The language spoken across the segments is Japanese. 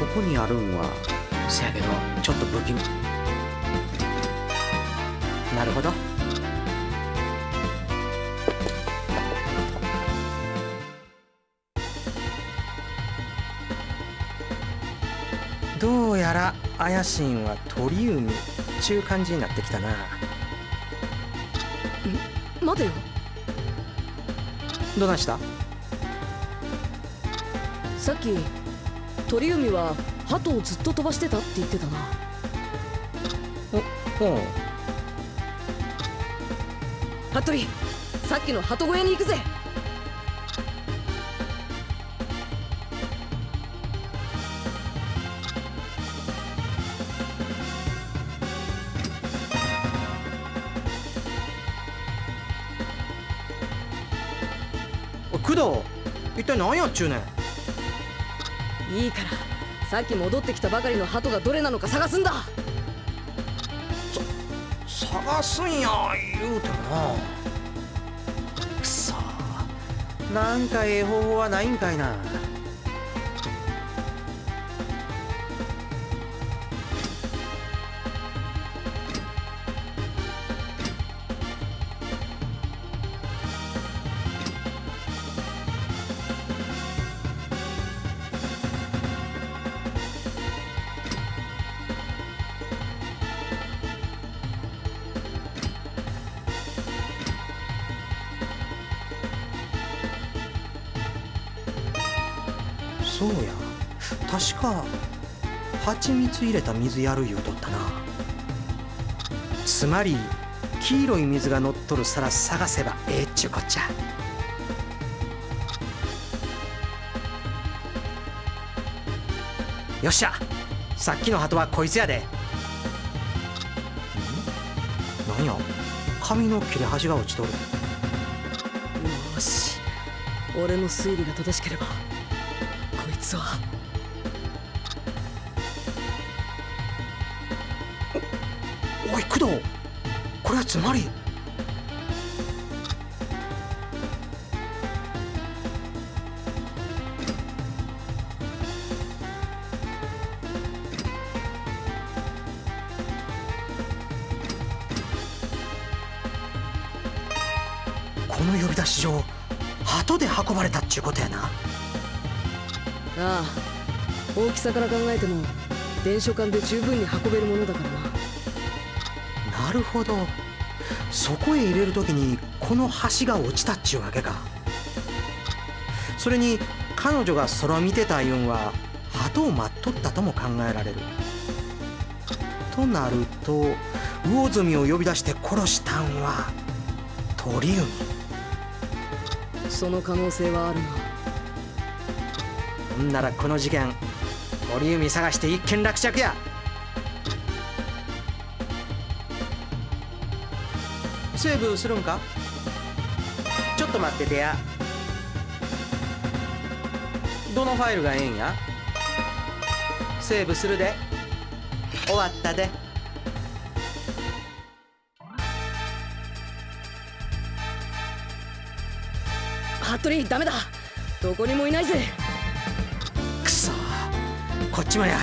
ここにあるんはせやけどちょっと不気味。なるほど。どうやら怪しいんは鳥海ちゅう感じになってきたな。 待てよ。 どないした？ さっき鳥海は鳩をずっと飛ばしてたって言ってたな。 おう。 服部、さっきの鳩小屋に行くぜ。 工藤、一体何やっちゅうねん。 いいからさっき戻ってきたばかりの鳩がどれなのか探すんだ。 探すんや言うてもな。くそ、なんかええ方法はないんかいな。そうや、確か蜂蜜入れた水やる言うとったな。つまり黄色い水が乗っとる皿探せばええっちゅうこっちゃ。よっしゃ、さっきの鳩はこいつやで。なんや、紙の切れ端が落ちとる。 よし、俺の推理が正しければこいつは。 おい工藤、これはつまり。この呼び出し状、鳩で運ばれたっちゅうことやな。 ああ、大きさから考えても伝書館で十分に運べるものだからな。 なるほど、そこへ入れる時にこの橋が落ちたっちゅうわけか。それに彼女が空見てたいうんは鳩を待っとったとも考えられる。となると魚住を呼び出して殺したんは鳥海。 その可能性はあるな。 ほんならこの事件鳥海探して一件落着や。セーブするんか？ちょっと待っててや。どのファイルがええんや？セーブするで。終わったで。 服部、ダメだ、どこにもいないぜ。 くそ、こっちもや。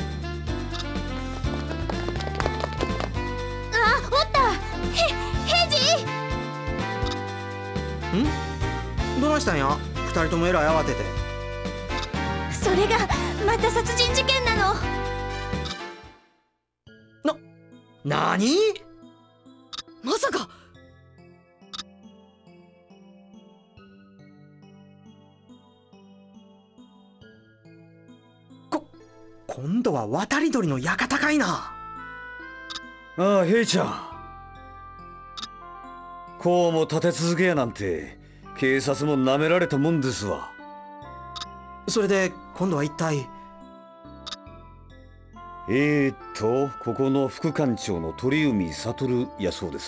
あ、おった。ヘジ。 ん？どないしたんや？二人ともえらい慌てて。 それがまた殺人事件なの。 なに？ まさか。 今度は渡り鳥の館かいな。 ああ、ヘイちゃん。こうも立て続けやなんて警察もなめられたもんですわ。 それで今度は一体。 ここの副館長の鳥海悟やそうです。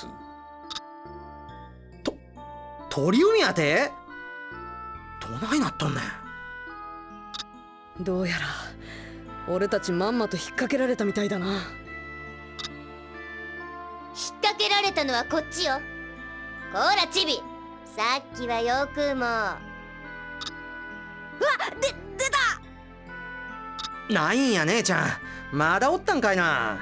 鳥海やて？どないなっとんねん。 どうやら俺たちまんまと引っ掛けられたみたいだな。 引っ掛けられたのはこっちよ。こらチビ、さっきはよくも。うわ、出た。 ないんや姉ちゃん、まだおったんかいな。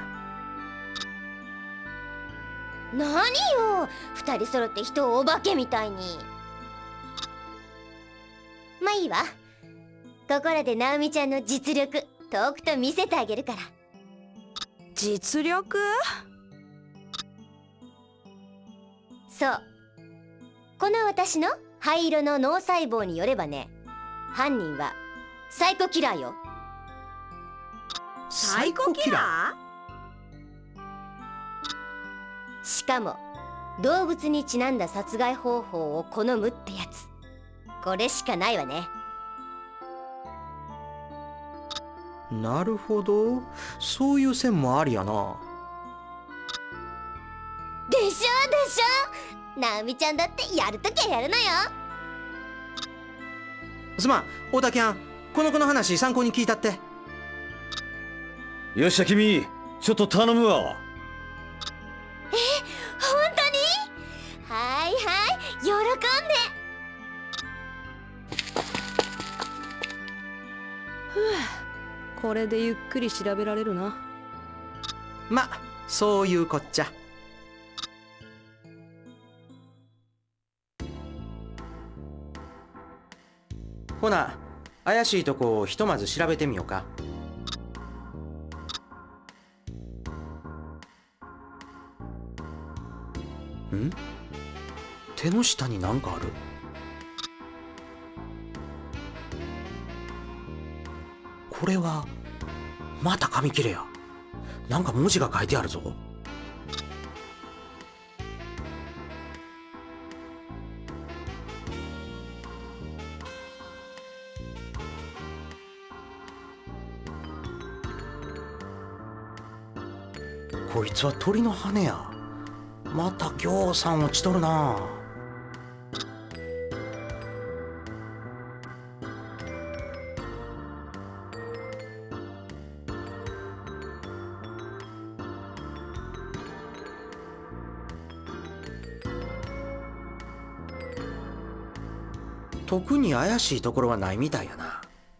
何よ、二人揃って人をお化けみたいに。まあいいわ。ところでナオミちゃんの実力とくと見せてあげるから。 実力？ そう、この私の灰色の脳細胞によればね、犯人はサイコキラーよ。 サイコキラー？しかも動物にちなんだ殺害方法を好むってやつ、これしかないわね。 なるほど、そういう線もありやな。 でしょでしょ、ナオミちゃんだってやるときはやるのよ。 すまん、オタキャン、この子の話参考に聞いたって。 よっしゃ君、ちょっと頼むわ。 本当に？はいはい、喜んで。 これでゆっくり調べられるな。 ま、そういうこっちゃ。ほな、怪しいとこをひとまず調べてみようか。ん？手の下に何かある？これはまた紙切れや。なんか文字が書いてあるぞ。こいつは鳥の羽や。またぎょうさん落ちとるな。特に怪しいところはないみたいやな。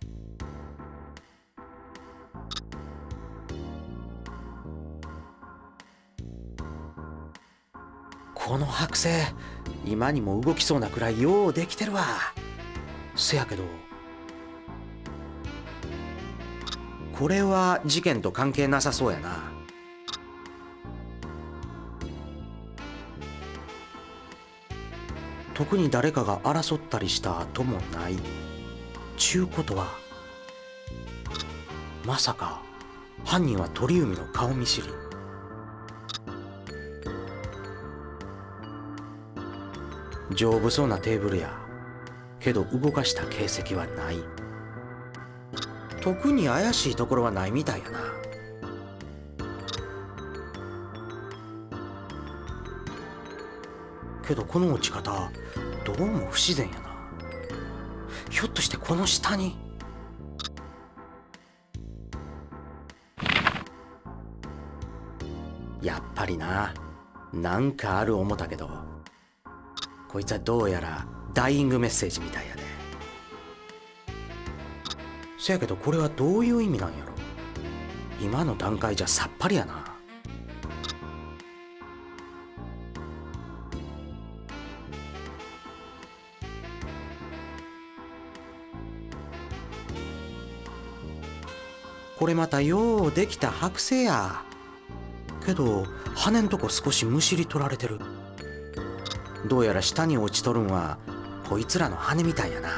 この剥製、今にも動きそうなくらいようできてるわ。せやけどこれは事件と関係なさそうやな。特に誰かが争ったりした跡もない。ちゅうことはまさか犯人は鳥海の顔見知り。丈夫そうなテーブルやけど動かした形跡はない。特に怪しいところはないみたいやな。けどこの落ち方どうも不自然やな。ひょっとしてこの下に。やっぱりな、なんかある思たけど、こいつはどうやらダイイングメッセージみたいやで。せやけどこれはどういう意味なんやろ。今の段階じゃさっぱりやな。これまたようできた剥製や。けど羽んとこ少しむしり取られてる。どうやら下に落ちとるんはこいつらの羽みたいやな。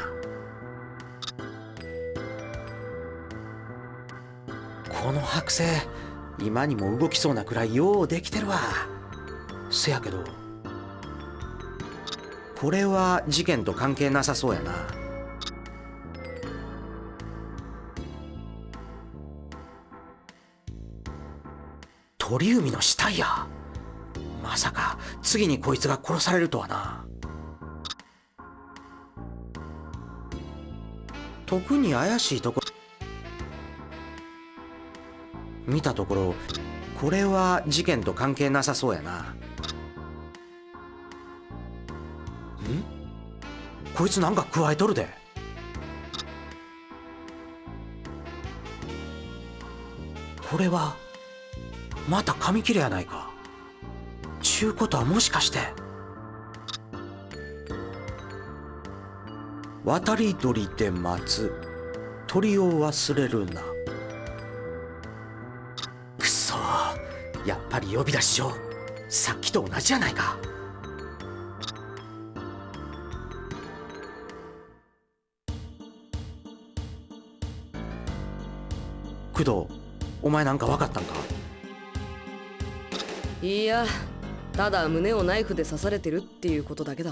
この剥製、今にも動きそうなくらいようできてるわ。せやけどこれは事件と関係なさそうやな。鳥海の死体や。まさか次にこいつが殺されるとはな。特に怪しいとこ見たところ、これは事件と関係なさそうやな。ん？こいつなんか加えとるで。 これはまた紙切れやないか。ちゅうことはもしかして渡り鳥で待つ鳥を忘れるな。くそ、やっぱり呼び出し状さっきと同じやないか。工藤、お前なんか分かったんか？ いや、ただ胸をナイフで刺されてるっていうことだけだ。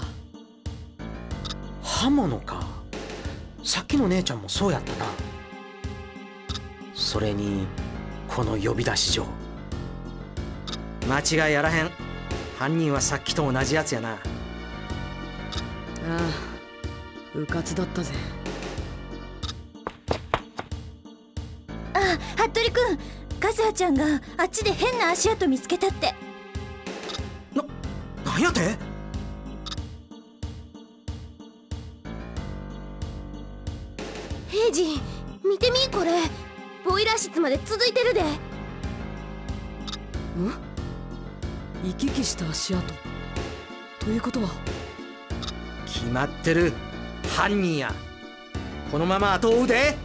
刃物か。さっきの姉ちゃんもそうやったな。それにこの呼び出し状、間違いやらへん。犯人はさっきと同じやつやな。 ああ、うかつだったぜ。 服部君、和葉ちゃんがあっちで変な足跡見つけたって。 なんやて？ 平次、見てみこれ。ボイラー室まで続いてるで。 行き来した足跡ということは、 決まってる。犯人や。このまま後を追うで。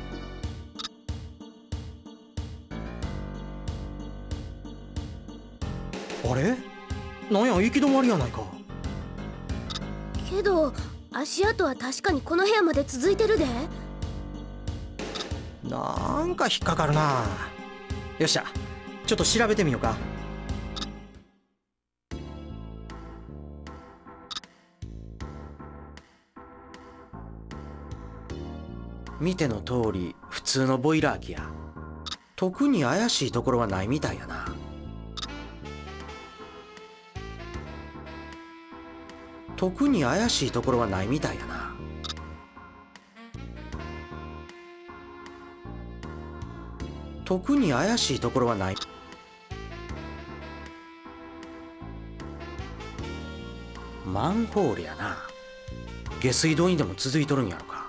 あれ、なんや行き止まりやないか。 けど足跡は確かにこの部屋まで続いてるで。 なんか引っかかるな。よっしゃ、ちょっと調べてみようか。見ての通り普通のボイラー機や。特に怪しいところはないみたいやな。特に怪しいところはないみたいやな。特に怪しいところはない。マンホールやな。下水道にでも続いとるんやろか。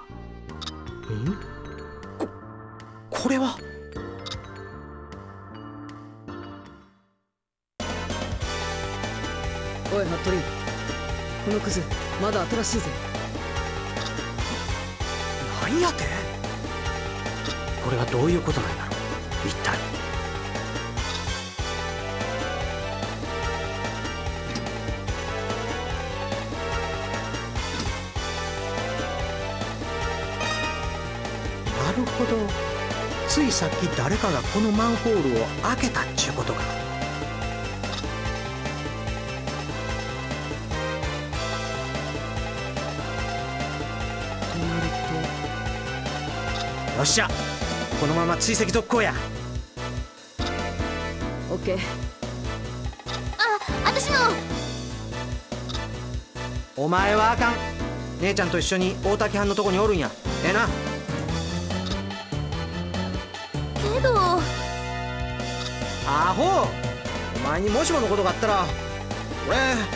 これは。 おい服部、このクズまだ新しいぜ。 なんやて？これはどういうことなんやろ一体。なるほど、ついさっき誰かがこのマンホールを開けたっちゅうことか。よっしゃ、このまま追跡続行や。 オッケー。 私も。 お前はあかん。姉ちゃんと一緒に大滝藩のとこにおるんや。ええな。 けどアホ、お前にもしものことがあったら俺。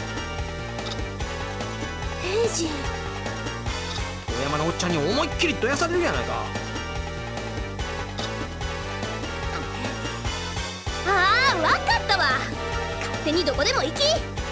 平次、 遠山のおっちゃんに思いっきりどやされるやないか。 ああ、わかったわ。勝手にどこでも行き。